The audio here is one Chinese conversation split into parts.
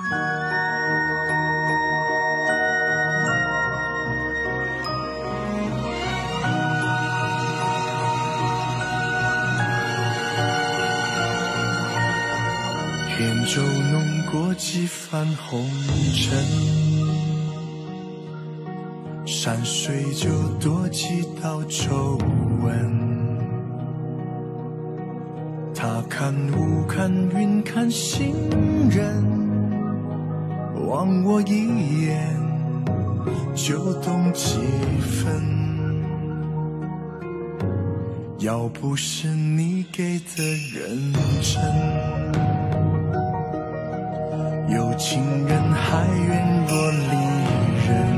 扁舟弄过几番红尘，山水就多几道皱纹。他看雾看云看行人，望我一眼就懂几分。要不是你给的认真，有情人还愿若离人。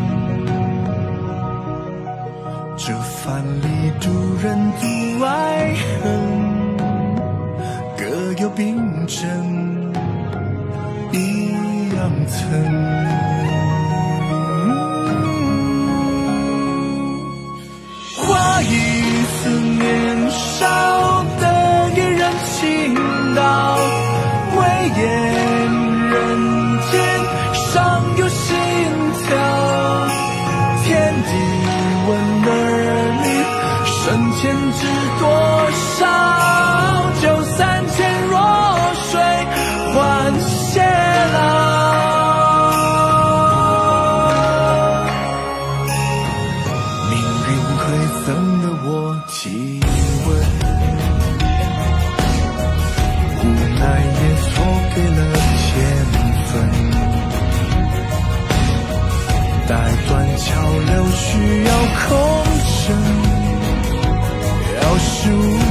这藩篱渡人渡爱恨，各有病症一样疼。花一次年少的给人倾倒，为言人间尚有心跳。天地问儿女生前知多少，就3000弱水换偕老。命运馈赠了我几吻，无奈也错给了1000分。待断桥流需要空城，要是